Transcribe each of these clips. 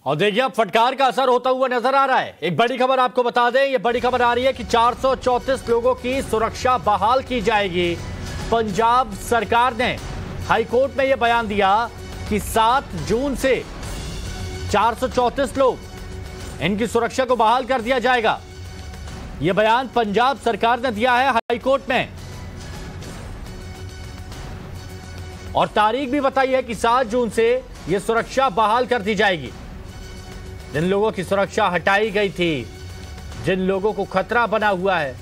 और देखिए अब फटकार का असर होता हुआ नजर आ रहा है। एक बड़ी खबर आपको बता दें, ये बड़ी खबर आ रही है कि 434 लोगों की सुरक्षा बहाल की जाएगी। पंजाब सरकार ने हाईकोर्ट में यह बयान दिया कि 7 जून से 434 लोग, इनकी सुरक्षा को बहाल कर दिया जाएगा। यह बयान पंजाब सरकार ने दिया है हाईकोर्ट में और तारीख भी बताई है कि 7 जून से यह सुरक्षा बहाल कर दी जाएगी। जिन लोगों की सुरक्षा हटाई गई थी, जिन लोगों को खतरा बना हुआ है।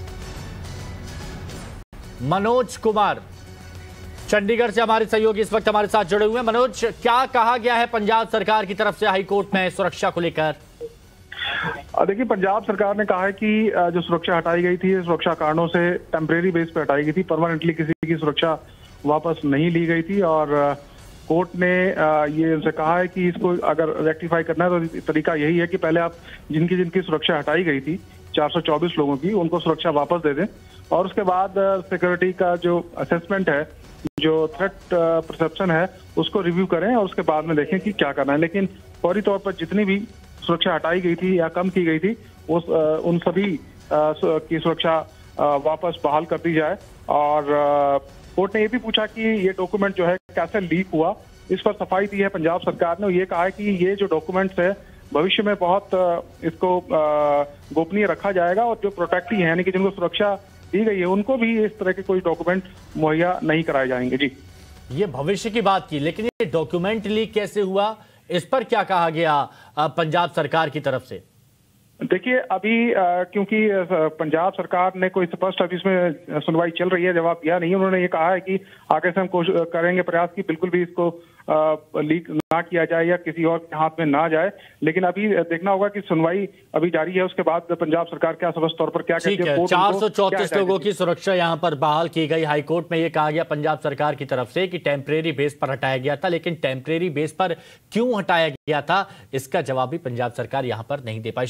मनोज कुमार चंडीगढ़ से हमारे सहयोगी इस वक्त हमारे साथ जुड़े हुए हैं। मनोज, क्या कहा गया है पंजाब सरकार की तरफ से हाईकोर्ट में सुरक्षा को लेकर? देखिए, पंजाब सरकार ने कहा है कि जो सुरक्षा हटाई गई थी, सुरक्षा कारणों से टेम्परेरी बेस पे हटाई गई थी, परमानेंटली किसी की सुरक्षा वापस नहीं ली गई थी। और कोर्ट ने ये उनसे कहा है कि इसको अगर रेक्टिफाई करना है तो तरीका यही है कि पहले आप जिनकी सुरक्षा हटाई गई थी 424 लोगों की, उनको सुरक्षा वापस दे दें और उसके बाद सिक्योरिटी का जो असेसमेंट है, जो थ्रेट परसेप्शन है, उसको रिव्यू करें और उसके बाद में देखें कि क्या करना है। लेकिन फौरी तौर पर जितनी भी सुरक्षा हटाई गई थी या कम की गई थी, उन सभी की सुरक्षा वापस बहाल कर दी जाए। और कोर्ट ने ये भी पूछा कि ये डॉक्यूमेंट जो है कैसे लीक हुआ, इस पर सफाई दी है पंजाब सरकार ने। ये कहा है कि ये जो डॉक्यूमेंट्स है भविष्य में बहुत इसको गोपनीय रखा जाएगा और जो प्रोटेक्टी है, यानी कि जिनको सुरक्षा दी गई है, उनको भी इस तरह के कोई डॉक्यूमेंट मुहैया नहीं कराए जाएंगे। जी, ये भविष्य की बात की, लेकिन ये डॉक्यूमेंट लीक कैसे हुआ, इस पर क्या कहा गया पंजाब सरकार की तरफ से? देखिए, अभी क्योंकि पंजाब सरकार ने कोई स्पष्ट अभी इसमें सुनवाई चल रही है, जवाब दिया नहीं। उन्होंने ये कहा है कि आगे से हम कोशिश करेंगे प्रयास की बिल्कुल भी इसको लीक ना किया जाए या किसी और के हाथ में ना जाए। लेकिन अभी देखना होगा कि सुनवाई अभी जारी है, उसके बाद पंजाब सरकार क्या स्पष्ट तौर पर क्या कहती है। 434 लोगों की सुरक्षा यहां पर बहाल की गई। हाईकोर्ट में यह कहा गया पंजाब सरकार की तरफ से कि टेम्परेरी बेस पर हटाया गया था, लेकिन टेम्परेरी बेस पर क्यों हटाया गया था, इसका जवाब भी पंजाब सरकार यहां पर नहीं दे पाई।